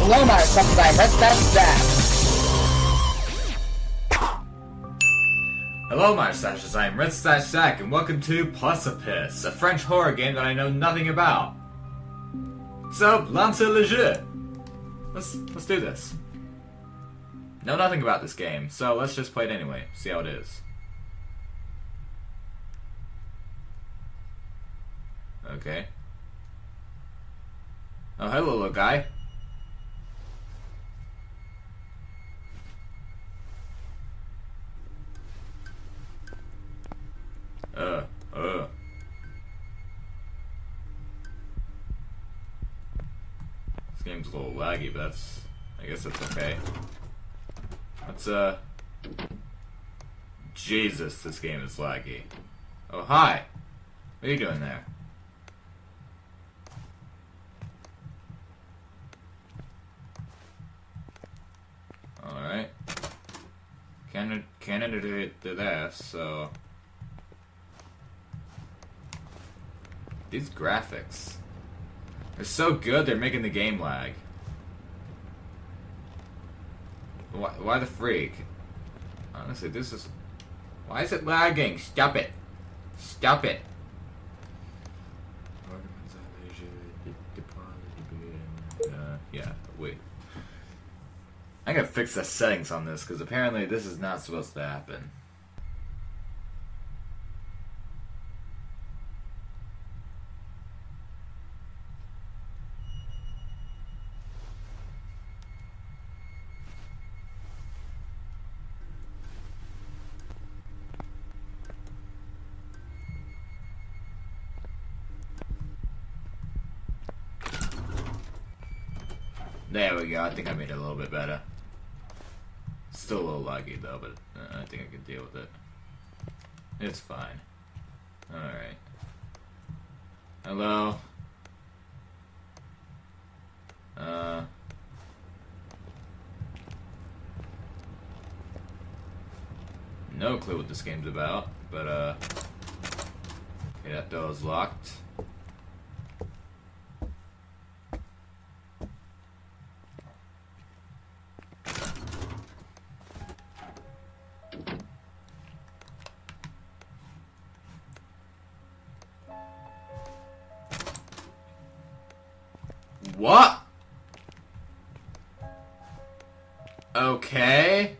Hello, my subs, I'm Hello, my stashes, I am Red Stash Zach, and welcome to Pussypiss, a French horror game that I know nothing about. So, lancez le jeu. Let's do this. Know nothing about this game, so let's just play it anyway, see how it is. Okay. Oh, hello, little guy. This game's a little laggy, but I guess that's okay. Jesus, this game is laggy. Oh, hi. What are you doing there? Alright. Can't do that, so... These graphics. They're so good, they're making the game lag. Why the freak? Honestly, this is... Why is it lagging? Stop it. Stop it. Yeah, wait. I gotta fix the settings on this, because apparently this is not supposed to happen. There we go, I think I made it a little bit better. Still a little laggy though, but I think I can deal with it. It's fine. Alright. Hello? No clue what this game's about, but okay, that door's locked. What? Okay.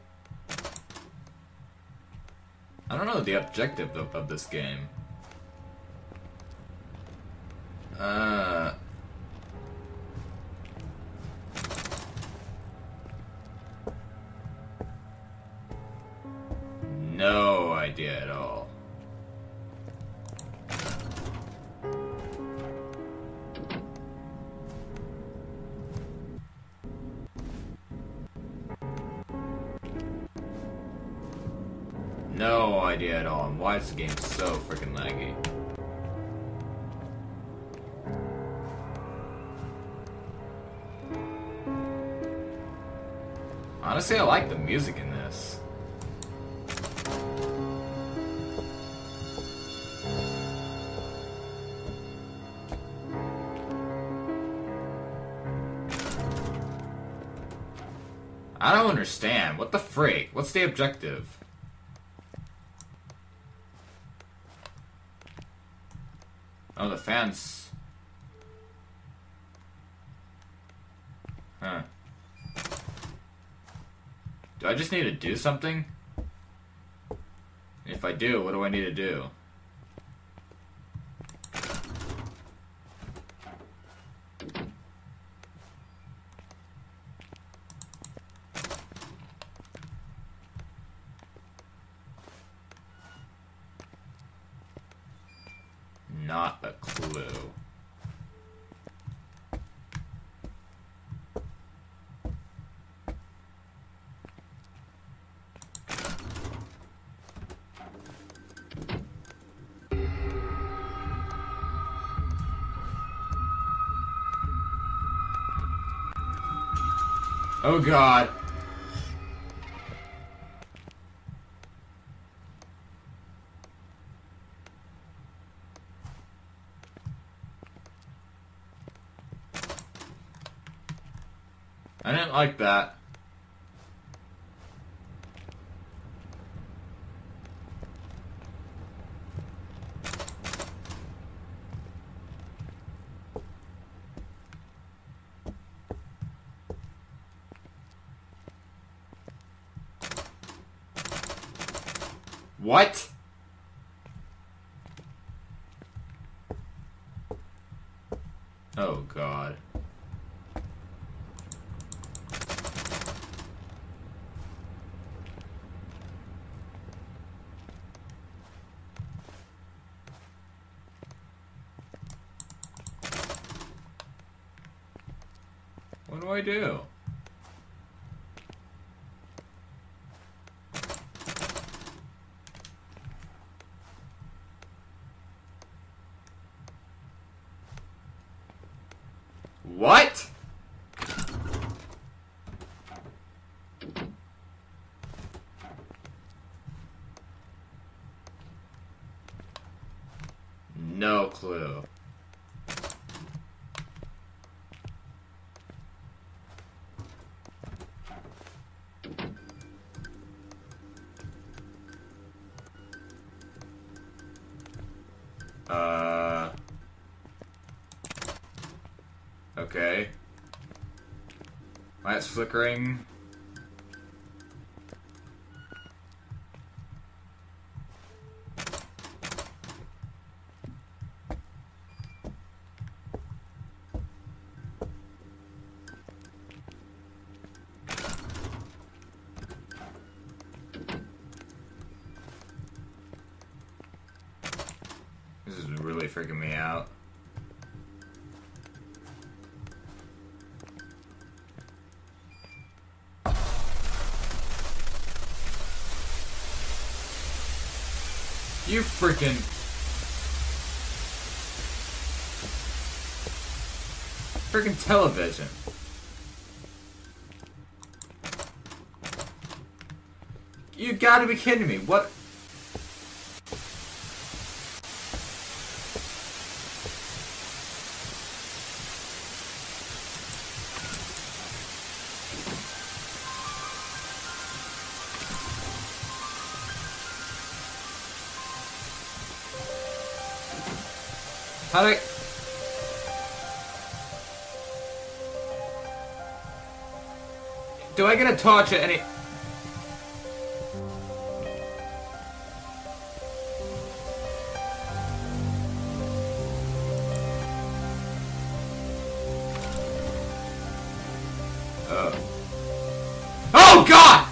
I don't know the objective of this game. No idea at all. No idea at all, and why is the game so freaking laggy? Honestly, I like the music in this. I don't understand. What the freak? What's the objective? Oh, the fans. Huh. Do I just need to do something? If I do, what do I need to do? Not a clue. Oh God. I didn't like that. What? Oh, God. What do I do? What? No clue. Okay. Light's flickering. This is really freaking me out. You freaking... Freaking television. You gotta be kidding me. What? How do I... Do I get a torch at any... Oh, God!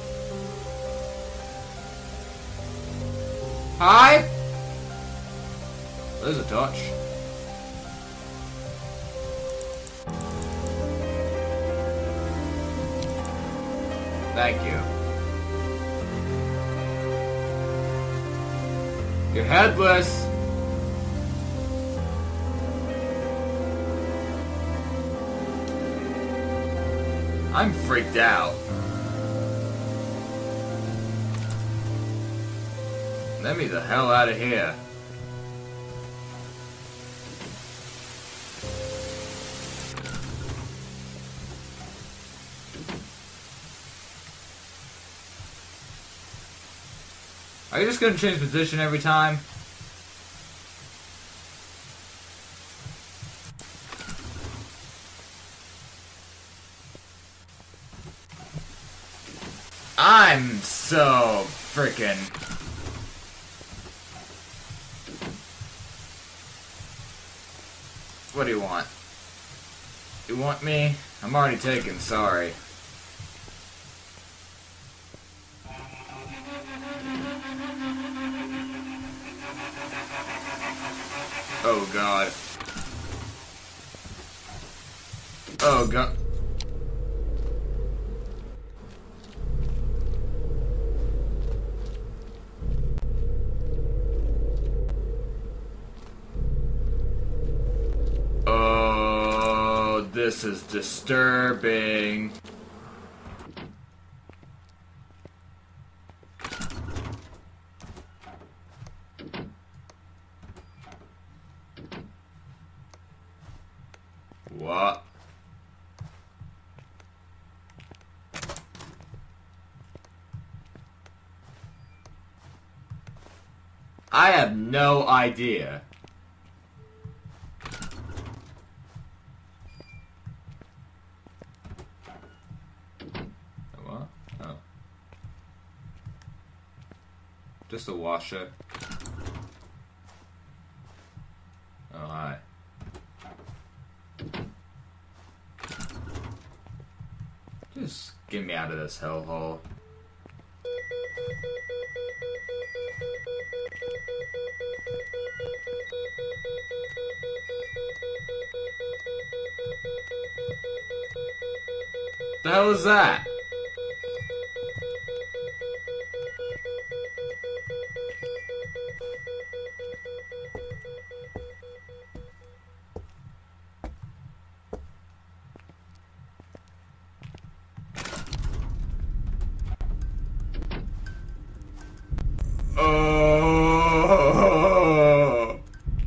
Hi? There's a torch. Thank you. You're headless. I'm freaked out. Let me the hell out of here. Are you just gonna change position every time? I'm so freaking... What do you want? You want me? I'm already taken, sorry. Oh, God. Oh, God. Oh, this is disturbing. What? I have no idea. What? Oh. Just a washer. Oh, hi. Just get me out of this hellhole. The hell is that? Oh.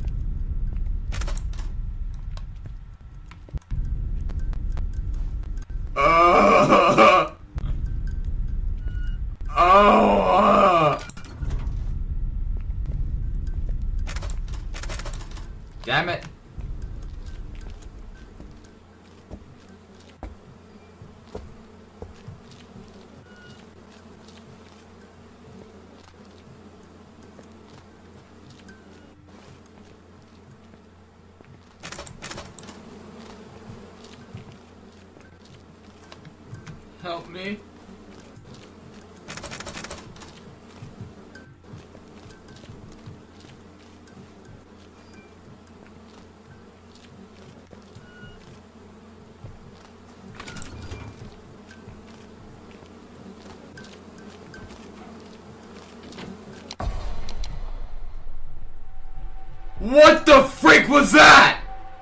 Oh. Oh. Damn it. Help me. What the freak was that?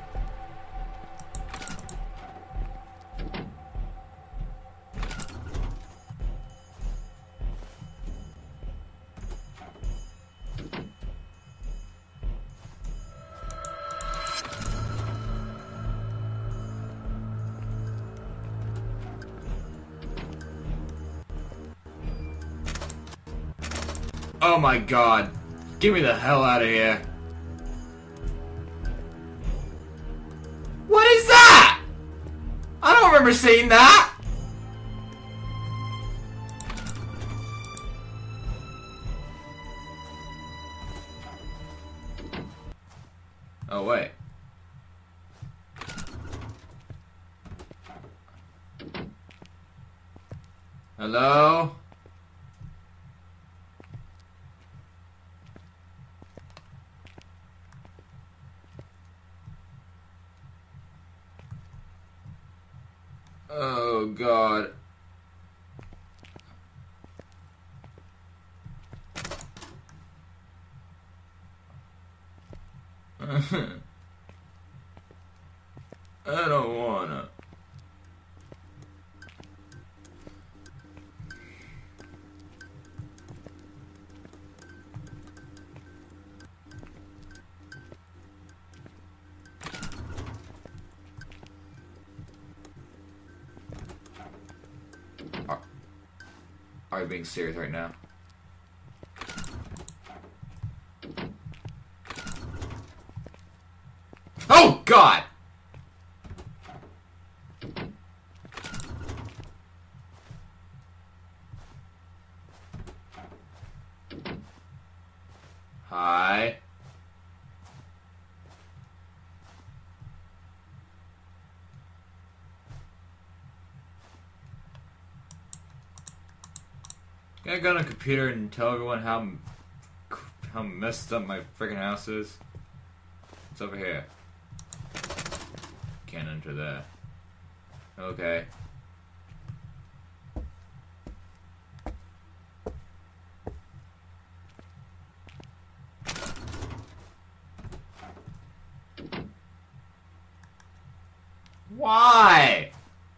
Oh my god. Get me the hell out of here. What is that? I don't remember seeing that. Oh wait. Hello? Oh god. I don't wanna. Are you being serious right now? Oh god! Hi. Can I go on a computer and tell everyone how messed up my freaking house is? It's over here. Can't enter there. Okay. Why?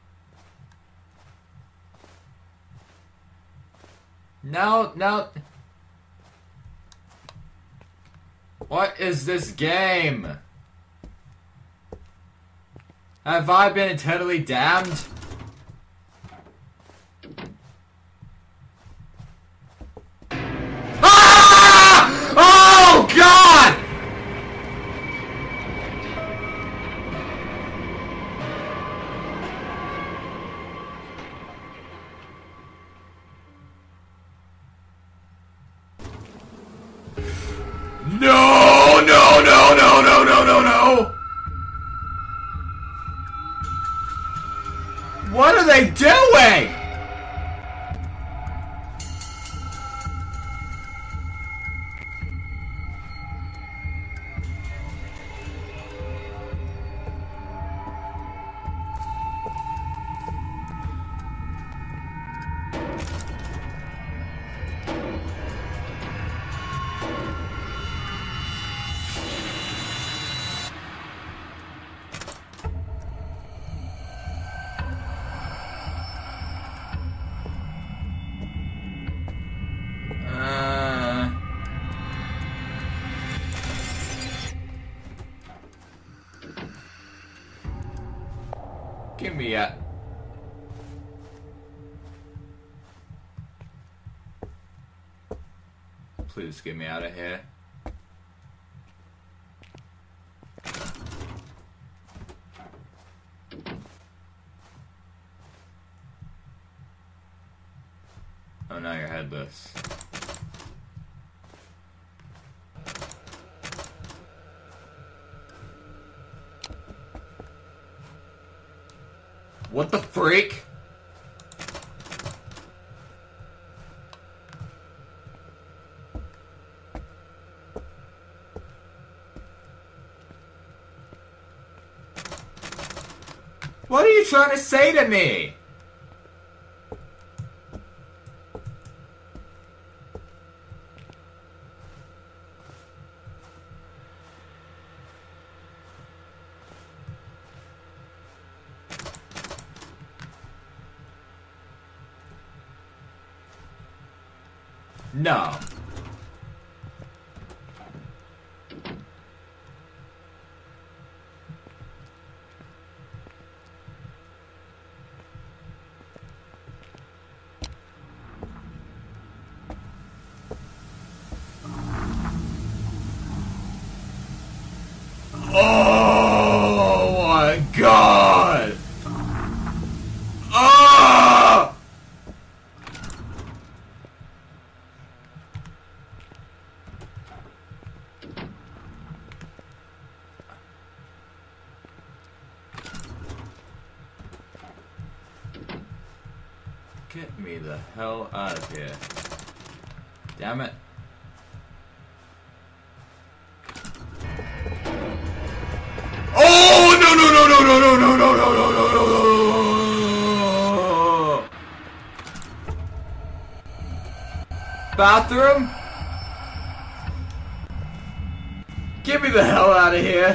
No, no. What is this game? Have I been eternally damned? Ah! Oh! What are they doing? Give me a... Please get me out of here. Oh, now you're headless. What the freak? What are you trying to say to me? No. Oh my God! Ah! Get me the hell out of here. Damn it. Oh no no no no no no no no no no no no! Bathroom? Get me the hell out of here.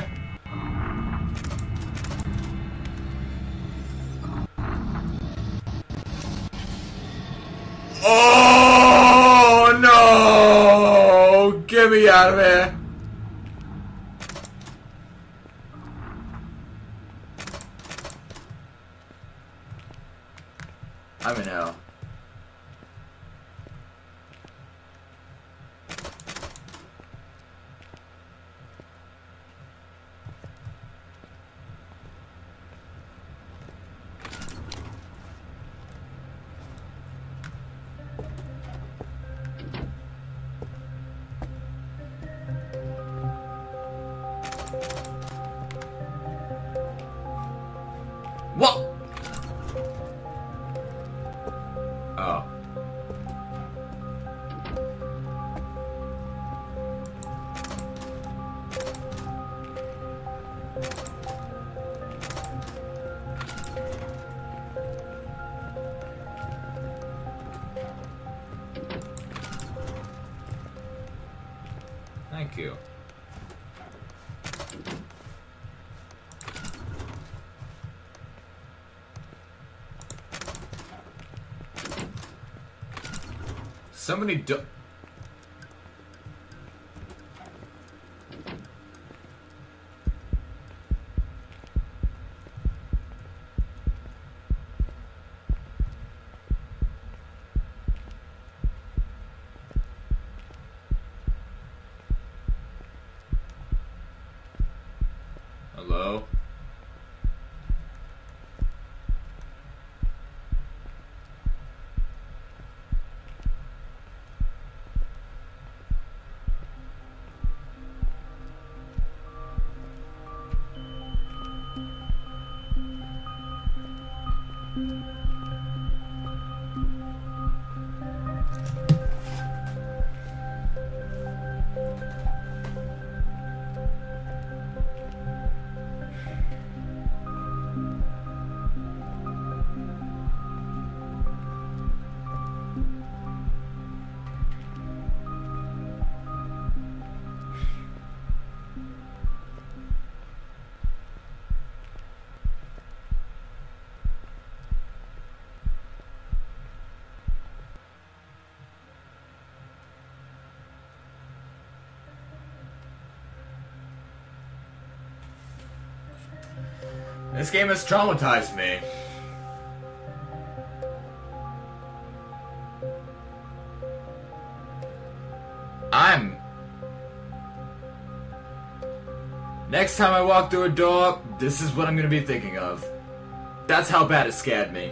Oh no! Get me out of here. I'm in hell. What? Oh. Thank you. Somebody do- Hello? This game has traumatized me. Next time I walk through a door, this is what I'm gonna be thinking of. That's how bad it scared me.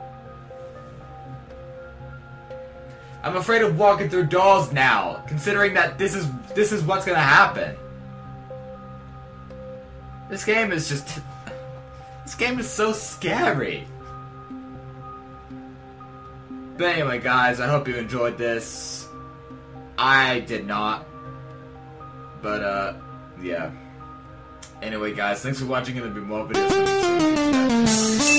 I'm afraid of walking through doors now, considering that this is what's gonna happen. This game is just... This game is so scary. But anyway, guys, I hope you enjoyed this. I did not. But, yeah. Anyway, guys, thanks for watching, and there'll be more videos coming soon.